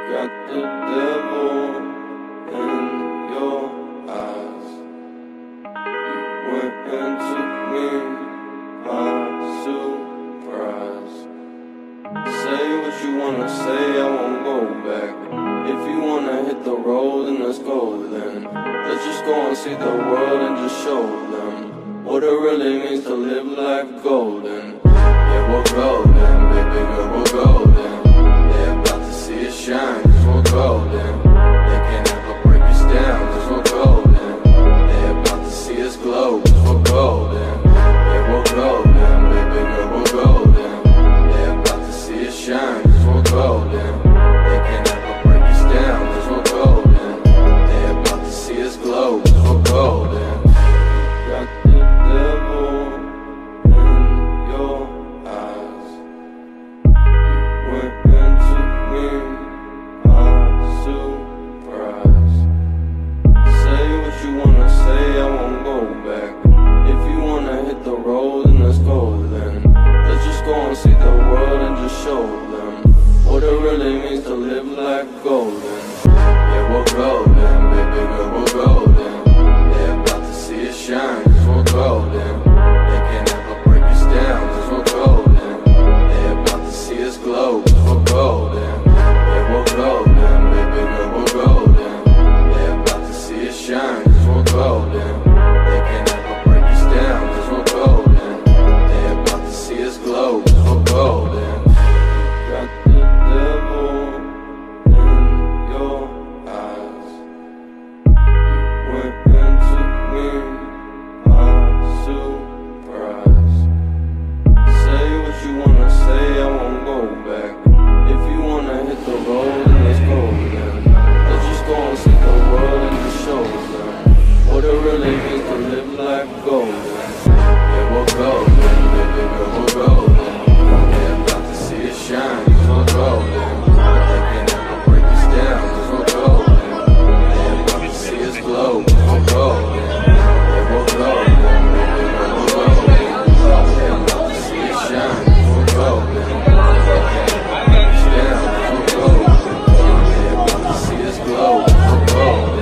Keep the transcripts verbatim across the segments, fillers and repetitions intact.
Got the devil in your eyes. You went and took me by surprise. Say what you wanna say, I won't go back. If you wanna hit the road, then let's go then. Let's just go and see the world and just show them what it really means to live life golden. Yeah, we're golden, baby girl, we're golden. They're about to see us shine, cause we're golden. They can't ever break us down, cause we're golden. They're about to see us glow, cause we're golden. Yeah, we're golden, baby girl, we're golden. They're about to see us shine, cause we're golden. They can't ever break us down, cause we're golden. They're about to see us glow, cause we're golden. Got the devil in your eyes. You went and took me by surprise. Say what you wanna say, I won't go back. If you wanna hit the road, then let's go then. Let's just go and see the world and just show them what it really means to live life golden. Yeah, we're golden, baby girl, we're golden. They're about to see us shine, cause we're golden. They can't ever break us down, cause we're golden. They're about to see us glow, cause we're golden. Yeah, we're golden, baby girl, we're golden. They're about to see us shine, cause we're golden. They can't ever break us down, cause we're golden. They're about to see us glow, cause we're golden. Got the devil in your eyes. You went and took me by surprise. Say what you wanna say, I won't go back. If you wanna hit the road, then let's go then. Let's just go and see the world and just show them what it really means to live life golden. Yeah, we're golden, baby girl, we're golden. They're about to see us shine, cause we're golden. They can't ever break us down, cause we're golden. They're about to see us glow, cause we're golden. Yeah, we're golden, baby girl, we're golden. They're about to see us shine, cause we're golden. They can't ever break us down, cause we're golden. They're about to see us glow, cause we're golden.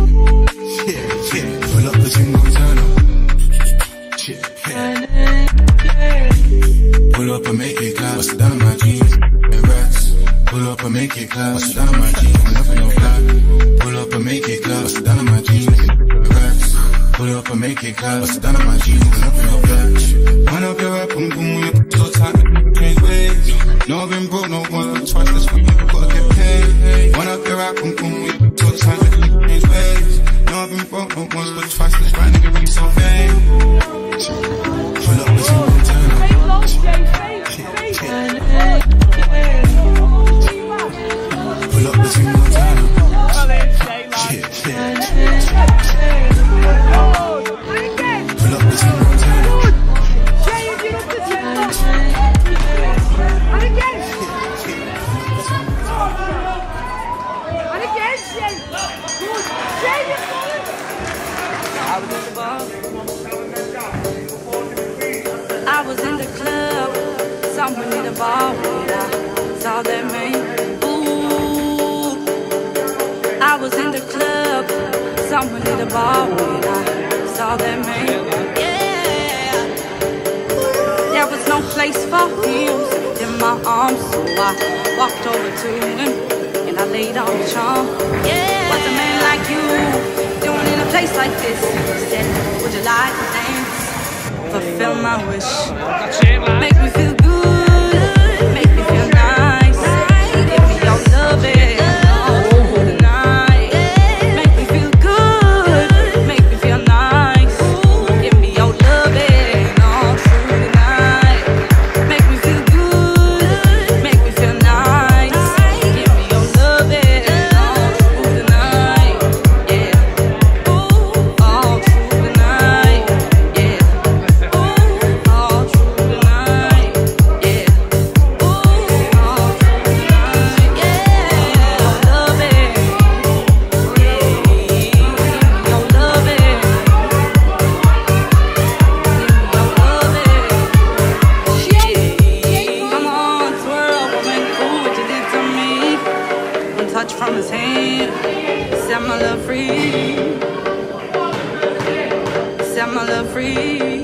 Yeah, pull up the single turn up. Yeah, yeah. my jeans up in your back. Wind up your rap, boom boom, you so tight, change ways. No, I've been broke, no once but twice, that's when you gotta get paid. Wind up your rap, boom boom, you so tight, change ways. No, I've been broke, no once but twice, that's why nigga be so vain. Pull up, let's see what I'm turning. Pull up, let's see what I'm turning. Pull up, let's see what I'm turning. I was in the club, someone in the bar when I saw that man. Ooh, I was in the club, someone in the bar when I saw that man. Yeah, there was no place for him in my arms, so I walked over to him and I laid on the charm. Yeah, what's a man like you doing in a place like this? He said, would you like to dance? Fulfill my wish. Make me feel good, make me feel nice. Give me your loving all through the night. Make me feel good, make me feel nice. Give me your loving all through the night. Make me feel good, make me feel nice. Give me your loving all through the night. Yeah, ooh, all through the night. Yeah. All through the night, yeah. Ooh, all through the night, yeah. Your loving, yeah. Your loving, your loving, yeah. Come on, twirl, woman, cool what you did to me. One touch from his hand, set my love free. Set my love free.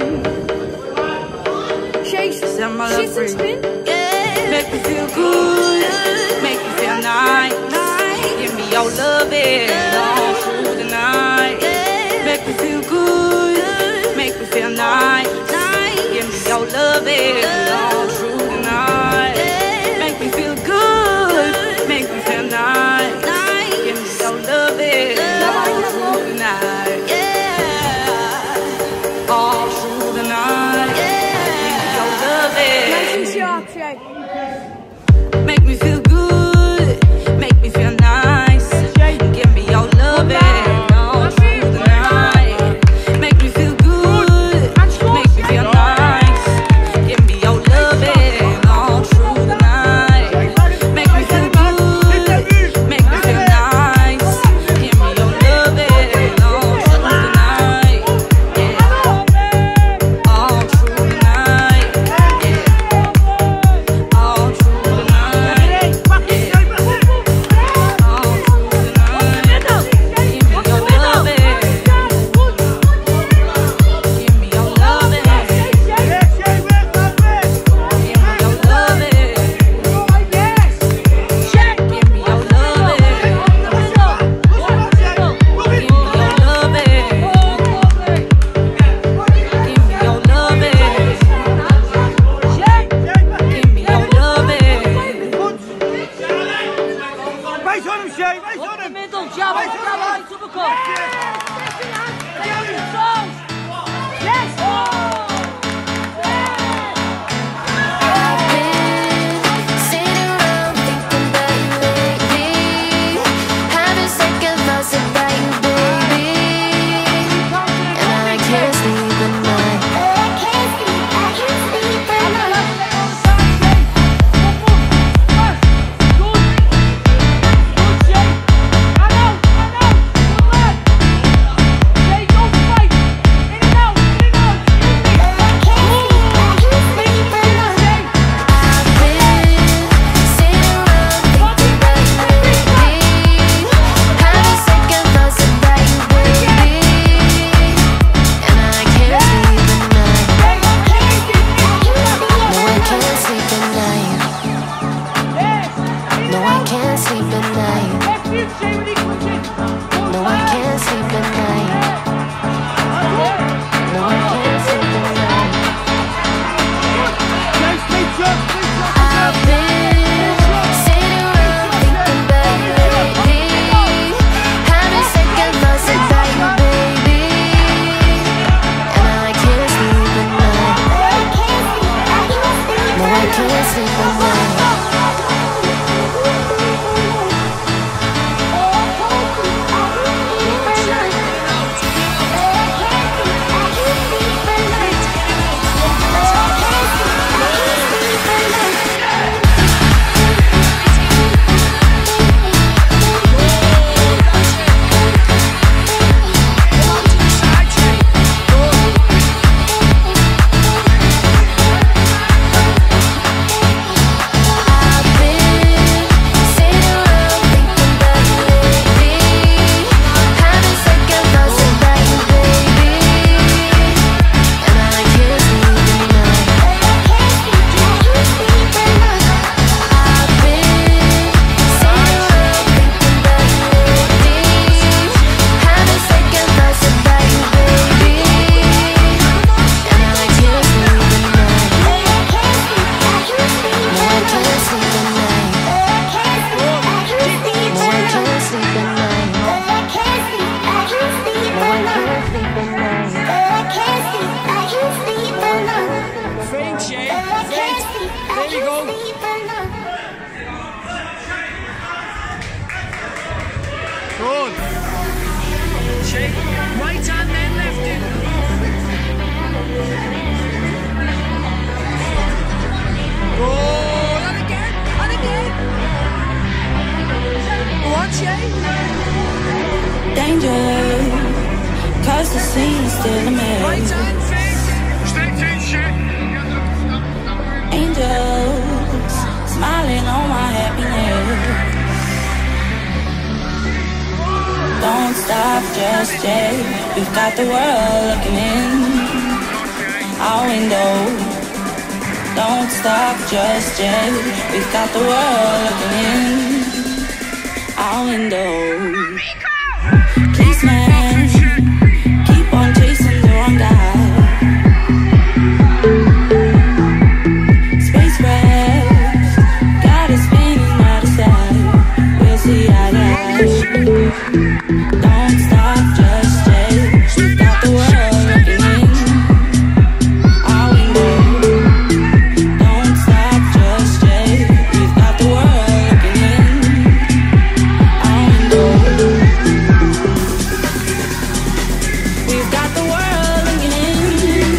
Set my love free. Yeah. Make me feel good, make me feel nice. Give me your loving all through the night. Make me feel good, make me feel nice. Give me your loving all through the night. Make me feel good, make me feel nice. Give me your loving all through the night. Yeah, all through the night. Nice and sharp, Shay. Make me feel good, make me feel nice. Give me your loving all through the night. Make me feel good, make There we go. Good. Shake. Right hand, then left it. Good. And again. And again. Go on, Shake. Danger, cause the scene's still a mess. Right hand, face. Straight in, Shake. Angels, smiling on my happiness. Don't stop just yet. We've got the world looking in our window. Don't stop just yet. We've got the world looking in our window. Please, man, keep on chasing the wrong guy. Spacecraft got us spinning out of sight. We'll see eye to eye. Don't stop just yet. We've got the world looking in our window. Don't stop just yet. We've got the world looking in our window. We've got the world looking in.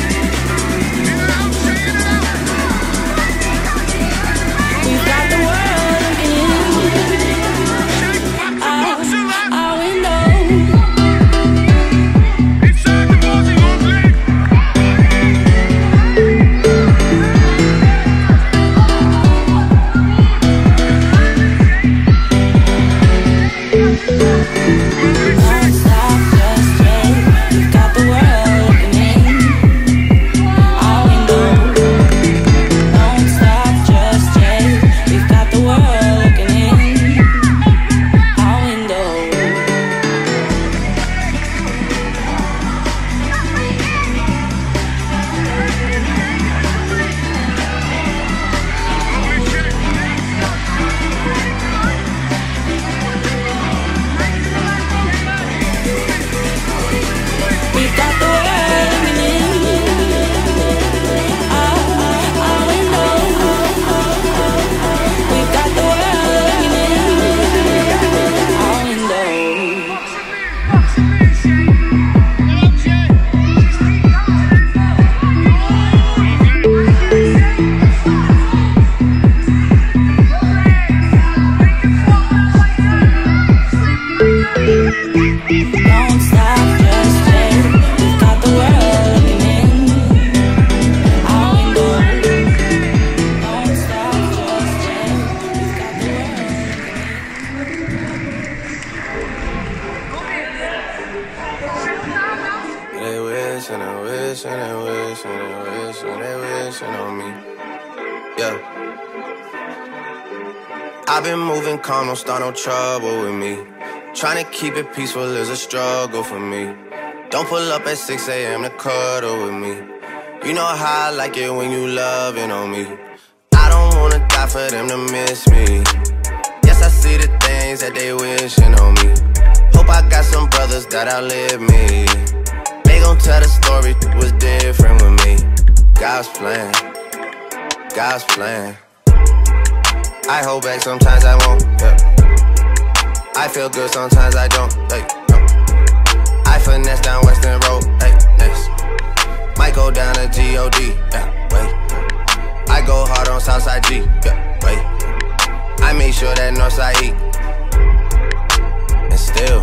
We've got the world looking in our, our window. Don't stop just yet. We've got the world looking in our window. Don't stop just yet. We've got the world looking in our window. We've got the world looking in our, our window. We've got the world looking in our window. Don't stop just yet. We've got the world looking in our window. Don't stop just yet. We've got the world looking in. They wish and they wish and they wish and they wish and they wishing on me. Yeah. I've been moving calm, don't start no trouble with me. Trying to keep it peaceful is a struggle for me. Don't pull up at six A M to cuddle with me. You know how I like it when you loving on me. I don't wanna die for them to miss me. Yes, I see the things that they wishing on me. Hope I got some brothers that outlive me. They gon' tell the story was different with me. God's plan, God's plan. I hold back, sometimes I won't, yeah. I feel good, sometimes I don't, hey, no. I finesse down Western Road, hey, next. Might go down to G O D, yeah, wait. I go hard on Southside G, yeah, wait. I make sure that Northside eat. And still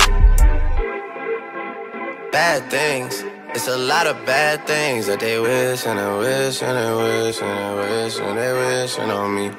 bad things, it's a lot of bad things that they wish and they wish and they wish and they wish and they wishing on me.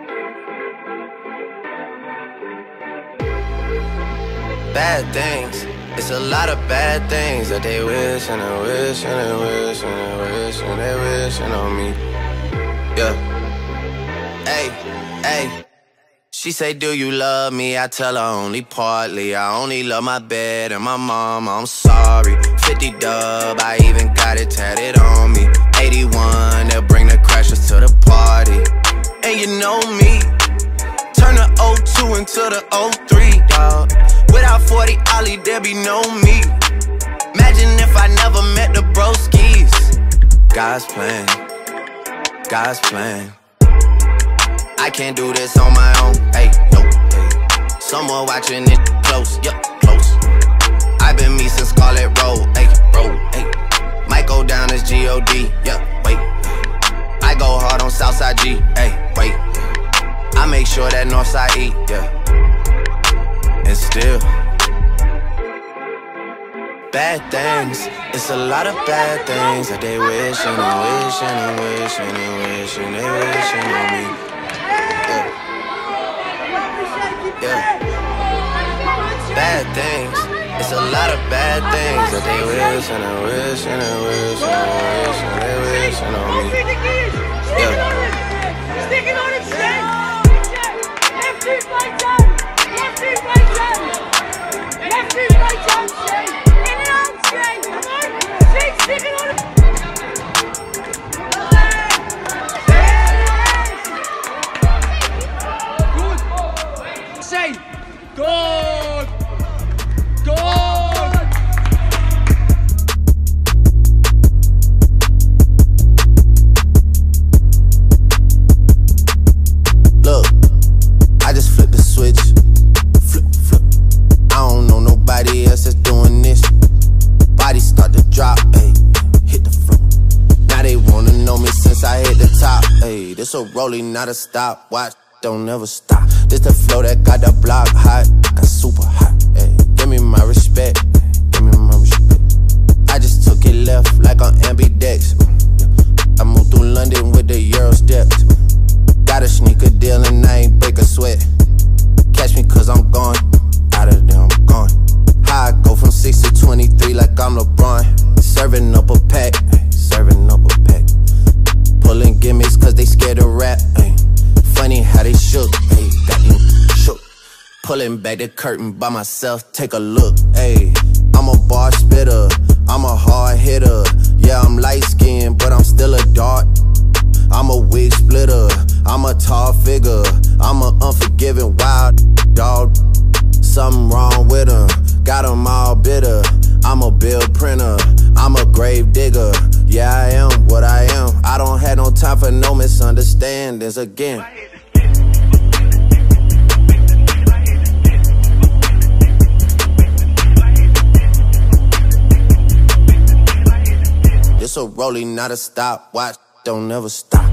Bad things, it's a lot of bad things that they wish and they wish and they wish and they wish and they wishing on me. Yeah. Hey, hey. She say, do you love me? I tell her only partly. I only love my bed and my mama, I'm sorry. fifty dub, I even got it tatted on me. eighty-one, they'll bring the crashers to the party. And you know me, turn the oh two into the oh three, dawg. Without forty Ollie, there be no me. Imagine if I never met the broskies. God's plan, God's plan. I can't do this on my own, hey, no, hey. Someone watching it close, yup, close. I've been me since Scarlet Road, hey, road, hey. Might go down as G O D, yup, wait. I go hard on Southside G, hey, wait. I make sure that Northside eat, yeah. And still bad things, it's a lot of bad things that they wishing and wishing and wishing and wishing they wishing on me. Yeah. Yeah. Bad things, it's a lot of bad things that they wishing and wishing and wishing and wishing they wishing on me. Yeah. Sticking on it, straight. Left feet right down. Left feet right down. Left feet right down, straight. Sticking on it. Good. Say, good. Good. Look, I just flipped the switch. Flip, flip. I don't know nobody else that's doing this. Body start to drop, ayy, hit the floor. Now they wanna know me since I hit the top, ayy. This a rolling, not a stop, watch, don't never stop. This the flow that got the block hot, got super hot, ayy. Give me my respect, give me my respect. I just took it left like on ambidex. I moved through London with the Euro steps. Got a sneaker deal and I ain't break a sweat. Catch me cause I'm gone, out of there I'm gone. I go from six to twenty-three like I'm LeBron. Serving up a pack, serving up a pack. Pulling gimmicks cause they scared to rap, ay. Funny how they shook, ay, got you shook. Pulling back the curtain by myself, take a look, ay. I'm a bar spitter, I'm a hard hitter. Yeah, I'm light skinned, but I'm still a dart. I'm a wig splitter, I'm a tall figure. I'm an unforgiving wild dog. Something wrong with him, got them all bitter. I'm a bill printer, I'm a grave digger. Yeah, I am what I am. I don't have no time for no misunderstandings again. This a rolling, not a stop. Watch, don't never stop.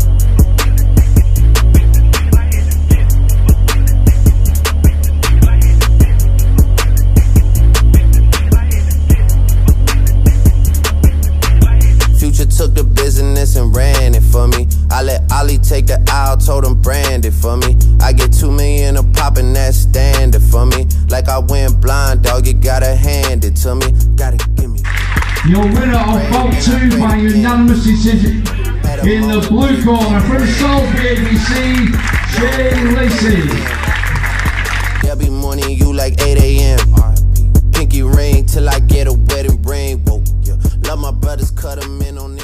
Took the business and ran it for me. I let Ollie take the aisle, told him brand it for me. I get two million a pop and that's standard for me. Like I went blind, dog, you gotta hand it to me. Gotta give me. Your winner of Bolt two by unanimous decision in the blue corner from Salisbury A B C, Jay Lacey. Every morning you like eight A M Pinky ring till I get a wedding ring. Whoa, yeah. Love my brothers, cut them in on